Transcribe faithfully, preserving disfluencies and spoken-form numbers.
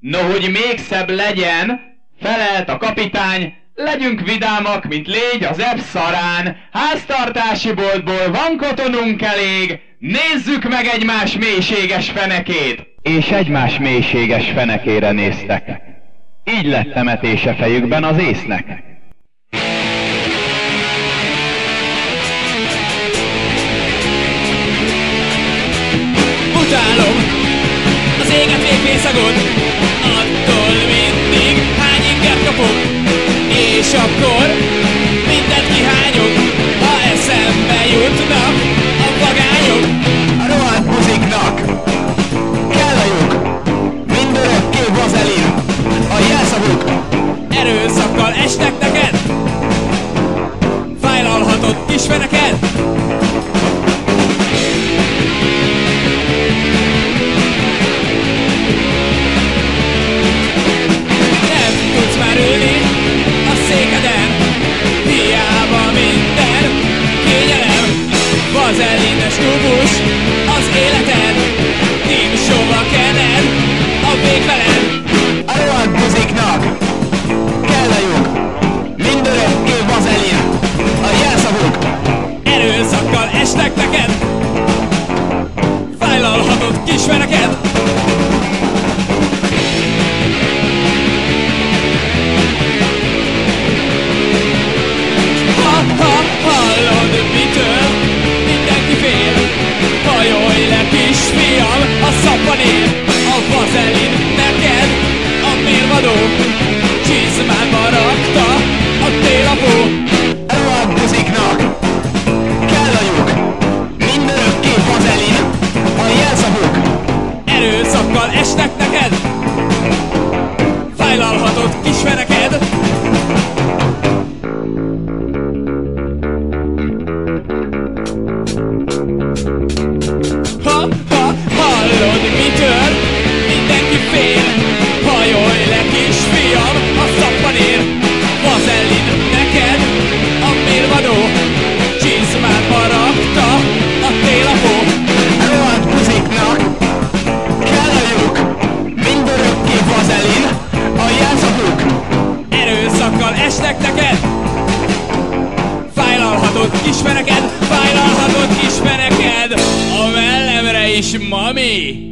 No, hogy még szebb legyen, felelt a kapitány, legyünk vidámak, mint légy az ebb szarán. Háztartási boltból van kotonunk elég, nézzük meg egymás mélységes fenekét. És egymás mélységes fenekére néztek. Így lett temetése fejükben az észnek. Utálom az éget végfészagot, attól mindig hány inger kapok, és akkor mindent kihányok, ha eszembe jutnak a vagányok. A rohadt buziknak kell a lyuk, mindörökké vazelin, a jelszavuk. Erőszakkal esnek neked, fájlalhatod kisfeneked. Vazelines kubus az életed, tím sova kened a végveled. A rohadt buziknak kell a lyuk, mindörökké vazelin, a jelszavuk. Erőszakkal esnek neked, fájlalhatod kisfeneked. Ha-ha, hallod mitől mindenki fél, hajolj le kisfiam a szappanél. A vazelin neked a mérvadó, csizmába rakta a télapó. A rohadt buziknak kell a lyuk, mindörökké vazelin, a jelszavuk. Erőszakkal esnek neked, fájlalhatod kisfeneked. Ha-ha, hallod mitől mindenki fél, hajolj le kisfiam a szappanér. Vazelin neked a mérvadó, csizmádba rakta a télapó. A rohadt buziknak kell a lyuk, mindörökké vazelin, a jelszavuk. Erőszakkal esnek neked, fájlalhatod kisfeneked, fájlalhatod kisfeneked. A mellemre is, mami!